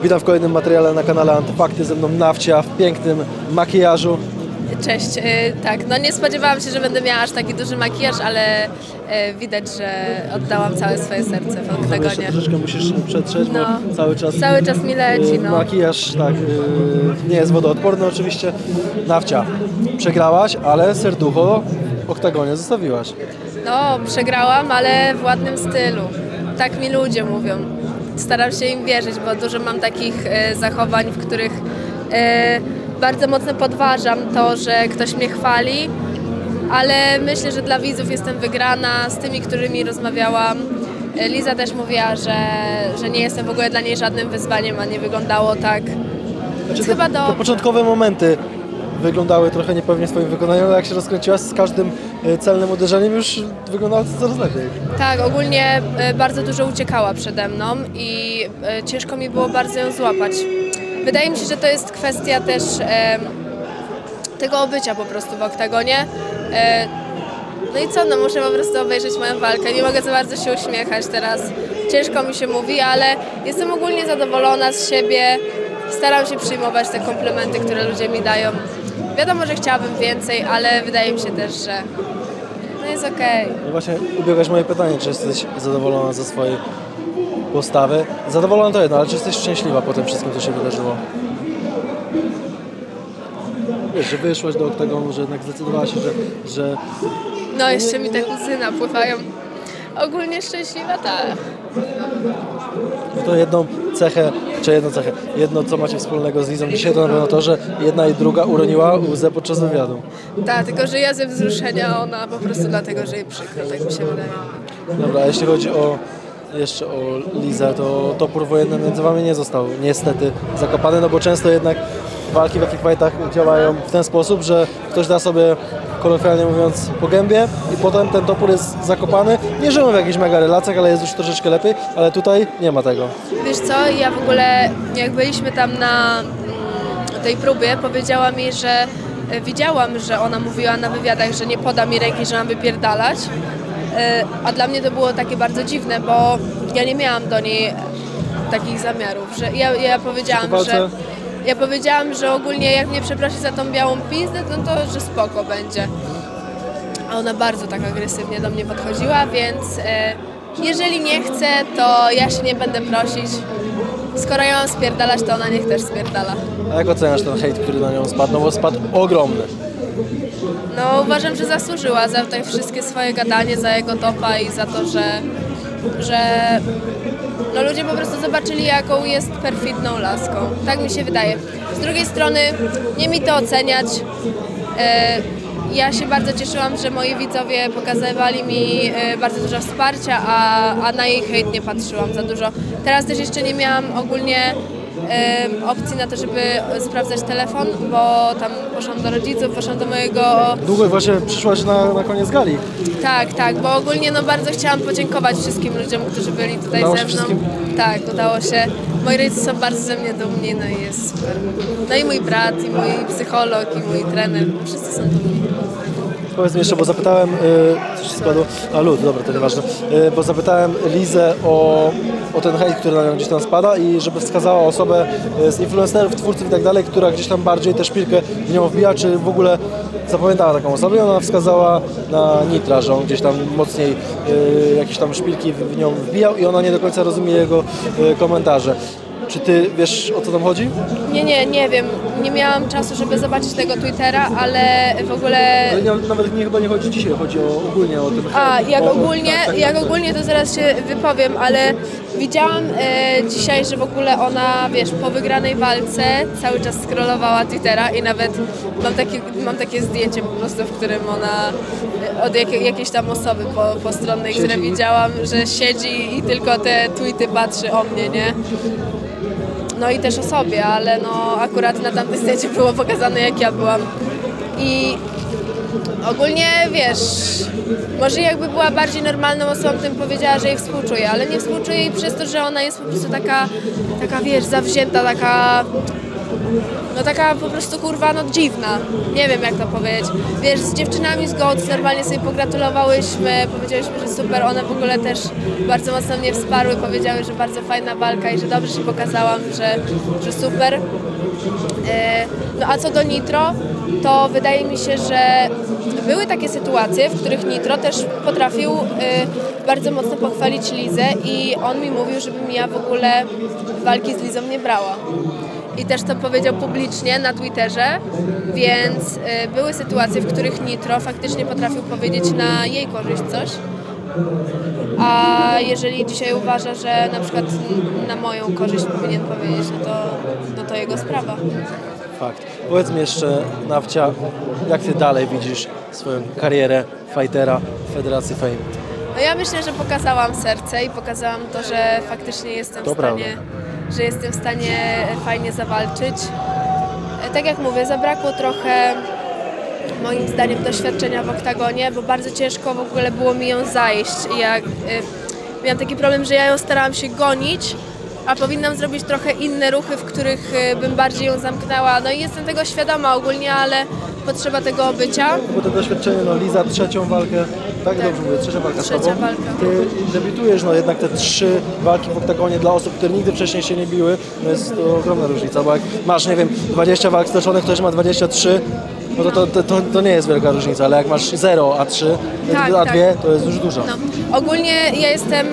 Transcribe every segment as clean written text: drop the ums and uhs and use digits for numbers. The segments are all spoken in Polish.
Witam w kolejnym materiale na kanale Antyfakty, ze mną Nawcia w pięknym makijażu. Cześć, tak, no nie spodziewałam się, że będę miała aż taki duży makijaż, ale widać, że oddałam całe swoje serce w oktagonie. Jeszcze troszeczkę musisz przetrzeć, No, bo cały czas mi leci, no. Makijaż tak, nie jest wodoodporny oczywiście. Nawcia, przegrałaś, ale serducho w oktagonie zostawiłaś. No, przegrałam, ale w ładnym stylu. Tak mi ludzie mówią. Staram się im wierzyć, bo dużo mam takich zachowań, w których bardzo mocno podważam to, że ktoś mnie chwali, ale myślę, że dla widzów jestem wygrana. Z tymi, którymi rozmawiałam, Liza też mówiła, że nie jestem w ogóle dla niej żadnym wyzwaniem, a nie wyglądało tak. Znaczy, Chyba te początkowe momenty wyglądały trochę niepewnie w swoim wykonaniu, ale jak się rozkręciłaś z każdym celnym uderzeniem, już wyglądało to coraz lepiej. Tak, ogólnie bardzo dużo uciekała przede mną i ciężko mi było bardzo ją złapać. Wydaje mi się, że to jest kwestia też tego obycia po prostu w oktagonie. No i co, no muszę po prostu obejrzeć moją walkę. Nie mogę za bardzo się uśmiechać teraz. Ciężko mi się mówi, ale jestem ogólnie zadowolona z siebie. Staram się przyjmować te komplementy, które ludzie mi dają. Wiadomo, że chciałabym więcej, ale wydaje mi się też, że no jest okej. No właśnie ubiegłaś moje pytanie, czy jesteś zadowolona ze swojej postawy. Zadowolona to jedno, ale czy jesteś szczęśliwa po tym wszystkim, co się wydarzyło? Wiesz, że wyszłaś do oktagonu, że jednak zdecydowałaś się, że... No jeszcze mi te łzy napływają. Ogólnie szczęśliwa, tak. To jedno co macie wspólnego z Lizą dzisiaj, to na pewno to, że jedna i druga uroniła łzę podczas wywiadu. Tak, tylko że ja ze wzruszenia, a ona po prostu dlatego, że jej przykro, tak mi się wydaje. Dobra, a jeśli chodzi jeszcze o Lizę, to topór wojenny między wami nie został niestety zakopany, no bo często jednak walki w Epic Fightach działają w ten sposób, że ktoś da sobie, kolokwialnie mówiąc, po gębie i potem ten topór jest zakopany. Nie żyją w jakichś mega relacjach, ale jest już troszeczkę lepiej, ale tutaj nie ma tego. Wiesz co, ja w ogóle jak byliśmy tam na tej próbie, powiedziała mi, że widziałam, że ona mówiła na wywiadach, że nie poda mi ręki, że mam wypierdalać, a dla mnie to było takie bardzo dziwne, bo ja nie miałam do niej takich zamiarów, że ja powiedziałam, że ogólnie jak mnie przeprosi za tą białą pizdę, no to że spoko będzie. A ona bardzo tak agresywnie do mnie podchodziła, więc jeżeli nie chce, to ja się nie będę prosić. Skoro ja mam spierdalać, to ona niech też spierdala. A jak oceniasz ten hejt, który na nią spadł? No bo spadł ogromny. No uważam, że zasłużyła za te wszystkie swoje gadanie, za jego topa i za to, że no ludzie po prostu zobaczyli, jaką jest perfidną laską. Tak mi się wydaje. Z drugiej strony nie mi to oceniać. Ja się bardzo cieszyłam, że moi widzowie pokazywali mi bardzo dużo wsparcia, a na jej hejt nie patrzyłam za dużo. Teraz też jeszcze nie miałam ogólnie opcji na to, żeby sprawdzać telefon, bo tam poszłam do rodziców, poszłam do mojego... Długo właśnie przyszłaś na koniec gali. Tak, bo ogólnie no bardzo chciałam podziękować wszystkim ludziom, którzy byli tutaj ze mną. Wszystkim? Tak, udało się. Moi rodzice są bardzo ze mnie dumni, no i jest super. No i mój brat, i mój psycholog, i mój trener, wszyscy są dumni. Powiedz mi jeszcze, bo zapytałem, coś się spadło, dobra, to nieważne, bo zapytałem Lizę o ten hejt, który na nią gdzieś tam spada i żeby wskazała osobę z influencerów, twórców i tak dalej, która gdzieś tam bardziej tę szpilkę w nią wbija, czy w ogóle zapamiętała taką osobę i ona wskazała na Nitra, że on gdzieś tam mocniej jakieś tam szpilki w nią wbijał i ona nie do końca rozumie jego komentarze. Czy ty wiesz, o co tam chodzi? Nie wiem. Nie miałam czasu, żeby zobaczyć tego Twittera, ale w ogóle... Ale nawet chyba nie chodzi dzisiaj, chodzi ogólnie o tym. Jak ogólnie to zaraz się wypowiem, ale widziałam dzisiaj, że w ogóle ona, wiesz, po wygranej walce cały czas scrollowała Twittera i nawet mam takie zdjęcie po prostu, w którym ona od jakiejś tam osoby postronnej, które widziałam, że siedzi i tylko te tweety patrzy o mnie, nie? No i też o sobie, ale no akurat na tamtym zdjęciu było pokazane, jak ja byłam. I ogólnie, wiesz, może jakby była bardziej normalną osobą, to bym powiedziała, że jej współczuję, ale nie współczuję jej przez to, że ona jest po prostu taka wiesz, zawzięta, taka no taka po prostu kurwa, no dziwna. Nie wiem jak to powiedzieć. Wiesz, z dziewczynami z GOAT normalnie sobie pogratulowałyśmy, powiedziałyśmy, że super, one w ogóle też bardzo mocno mnie wsparły, powiedziały, że bardzo fajna walka i że dobrze się pokazałam, że super. No a co do Nitro, to wydaje mi się, że były takie sytuacje, w których Nitro też potrafił bardzo mocno pochwalić Lizę i on mi mówił, żebym ja w ogóle walki z Lizą nie brała. I też to powiedział publicznie na Twitterze, więc były sytuacje, w których Nitro faktycznie potrafił powiedzieć na jej korzyść coś. A jeżeli dzisiaj uważa, że na przykład na moją korzyść powinien powiedzieć, no to jego sprawa. Fakt. Powiedz mi jeszcze, Nawcia, jak ty dalej widzisz swoją karierę fightera w Federacji Fame? No ja myślę, że pokazałam serce i pokazałam to, że faktycznie jestem w stanie fajnie zawalczyć. Tak jak mówię, zabrakło trochę moim zdaniem doświadczenia w oktagonie, bo bardzo ciężko w ogóle było mi ją zajść. Miałam taki problem, że ja ją starałam się gonić, a powinnam zrobić trochę inne ruchy, w których bym bardziej ją zamknęła. No i jestem tego świadoma ogólnie, ale potrzeba tego bycia. Bo to doświadczenie, no Liza trzecią walkę, tak dobrze mówię, trzecia walka z tobą. Ty debiutujesz, no jednak te 3 walki w oktagonie dla osób, które nigdy wcześniej się nie biły, no jest to ogromna różnica, bo jak masz, nie wiem, 20 walk stoczonych, ktoś ma 23, no to nie jest wielka różnica, ale jak masz 0, a 3, a 2, to jest już dużo. No. Ogólnie ja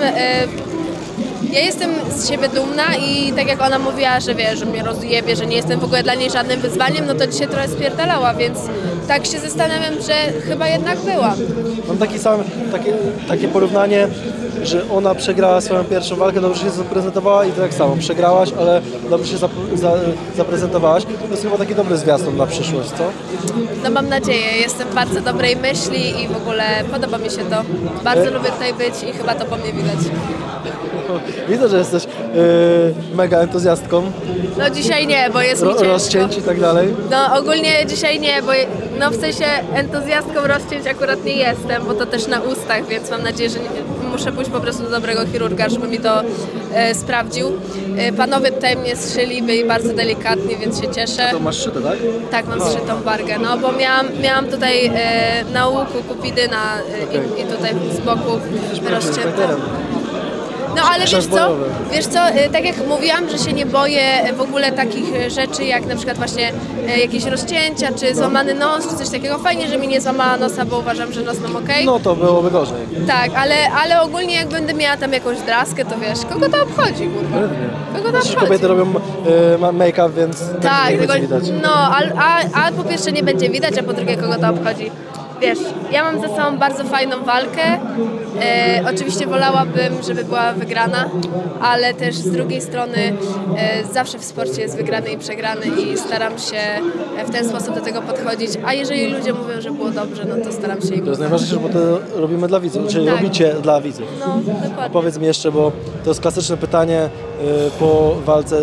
jestem z siebie dumna i tak jak ona mówiła, że wie, że mnie rozjebie, że nie jestem w ogóle dla niej żadnym wyzwaniem, no to dzisiaj trochę spierdalała, więc tak się zastanawiam, że chyba jednak była. Mam takie porównanie, że ona przegrała swoją pierwszą walkę, dobrze się zaprezentowała i tak samo, przegrałaś, ale dobrze się zaprezentowałaś. To jest chyba taki dobry zwiastun na przyszłość, co? No mam nadzieję, jestem bardzo dobrej myśli i w ogóle podoba mi się to. Bardzo lubię tutaj być i chyba to po mnie widać. Widzę, że jesteś mega entuzjastką. No dzisiaj nie, bo jest mi ciężko. Rozcięć i tak dalej. No ogólnie dzisiaj nie, bo no w sensie entuzjastką rozcięć akurat nie jestem, bo to też na ustach, więc mam nadzieję, że muszę pójść po prostu do dobrego chirurga, żeby mi to sprawdził. Panowie tutaj mnie zszyli, byli bardzo delikatnie, więc się cieszę. A to masz szyte, tak? Tak, mam zszytą wargę, no bo miałam tutaj na łuku kupidyna i tutaj z boku rozciętą. No ale wiesz co, tak jak mówiłam, że się nie boję w ogóle takich rzeczy jak na przykład właśnie jakieś rozcięcia, czy złamany nos, czy coś takiego. Fajnie, że mi nie złamała nosa, bo uważam, że nos mam okej. No to byłoby gorzej. Tak, ale ogólnie jak będę miała tam jakąś draskę, to wiesz, kogo to obchodzi, kurwa? Kogo to obchodzi? Kobiety robią make-up, więc tak, nie będzie widać. No, a po pierwsze nie będzie widać, a po drugie kogo to obchodzi. Wiesz, ja mam za sobą bardzo fajną walkę. Oczywiście wolałabym, żeby była wygrana, ale też z drugiej strony zawsze w sporcie jest wygrany i przegrany i staram się w ten sposób do tego podchodzić. A jeżeli ludzie mówią, że było dobrze, no to staram się im. To jest najważniejsze, bo to robimy dla widzów, czyli tak. robicie dla widzów. No, dokładnie. Powiedz mi jeszcze, bo to jest klasyczne pytanie po walce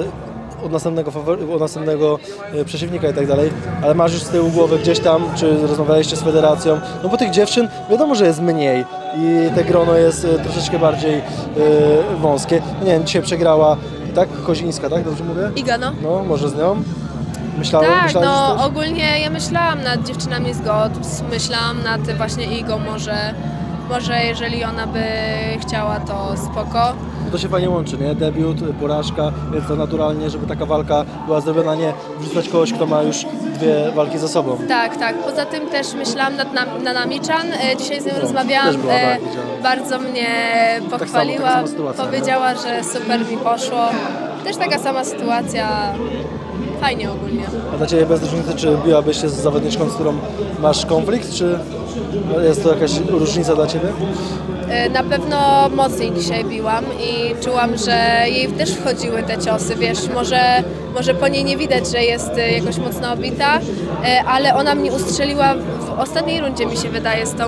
od następnego przeciwnika i tak dalej, ale masz już z tyłu głowy gdzieś tam, czy rozmawialiście z federacją, no bo tych dziewczyn wiadomo, że jest mniej i te grono jest troszeczkę bardziej wąskie. Nie wiem, dzisiaj przegrała, tak? Kozińska, tak? Dobrze mówię? Iga, no. No, może z nią? Tak, no ogólnie ja myślałam nad dziewczynami z GOAT, myślałam nad właśnie Igą, może jeżeli ona by chciała, to spoko. To się fajnie łączy, nie? Debiut, porażka, więc to naturalnie, żeby taka walka była zrobiona, nie wrzucać kogoś, kto ma już 2 walki za sobą. Tak, tak. Poza tym też myślałam nad Namiczan. Dzisiaj z nią rozmawiałam. Bardzo mnie pochwaliła. Tak samo powiedziała, że super mi poszło. Też taka sama sytuacja. Fajnie ogólnie. A dla Ciebie bez różnicy, czy biłabyś się z zawodniczką, z którą masz konflikt, czy jest to jakaś różnica dla Ciebie? Na pewno mocniej dzisiaj biłam i czułam, że jej też wchodziły te ciosy, wiesz, może po niej nie widać, że jest jakoś mocno obita, ale ona mnie ustrzeliła w ostatniej rundzie, mi się wydaje, z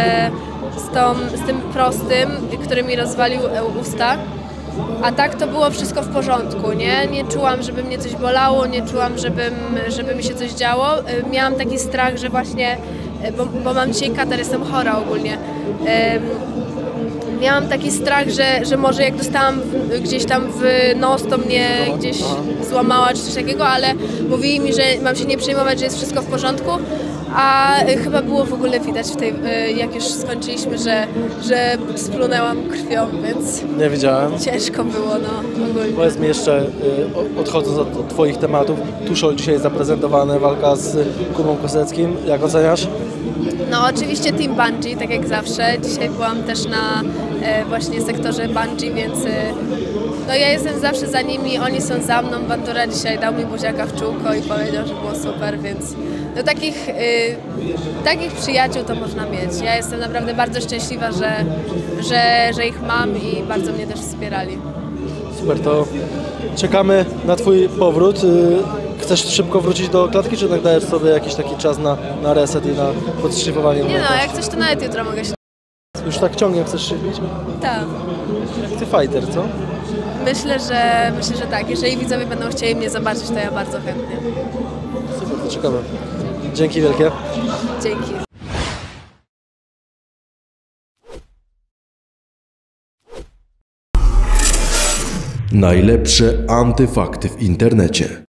tym prostym, który mi rozwalił usta. A tak to było wszystko w porządku, nie? Nie czułam, żeby mnie coś bolało, nie czułam, żeby mi się coś działo. Miałam taki strach, że właśnie bo mam dzisiaj katar, jestem chora ogólnie. Miałam taki strach, że może jak dostałam gdzieś tam w nos, to mnie gdzieś złamała czy coś takiego, ale mówili mi, że mam się nie przejmować, że jest wszystko w porządku, a chyba było w ogóle widać jak już skończyliśmy, że splunęłam krwią, więc Nie widziałem. ciężko było, no, ogólnie. Powiedz mi jeszcze, odchodząc od Twoich tematów, Tuszol dzisiaj zaprezentowany, walka z Kubą Koseckim, jak oceniasz? No oczywiście Team Bungee, tak jak zawsze. Dzisiaj byłam też na właśnie sektorze Bungee, więc no ja jestem zawsze za nimi, oni są za mną. Bandura dzisiaj dał mi buziaka w czółko i powiedział, że było super, więc no takich przyjaciół to można mieć. Ja jestem naprawdę bardzo szczęśliwa, że ich mam i bardzo mnie też wspierali. Super, to czekamy na Twój powrót. Chcesz szybko wrócić do klatki, czy jednak dajesz sobie jakiś taki czas na reset i na podszlifowanie? Nie no, jak coś to nawet jutro mogę się... Już tak ciągiem chcesz się bić? Tak. Jak Ty fighter, co? Myślę, że tak. Jeżeli widzowie będą chcieli mnie zobaczyć, to ja bardzo chętnie. Super, to czekamy. Dzięki wielkie. Dzięki. Najlepsze antyfakty w internecie.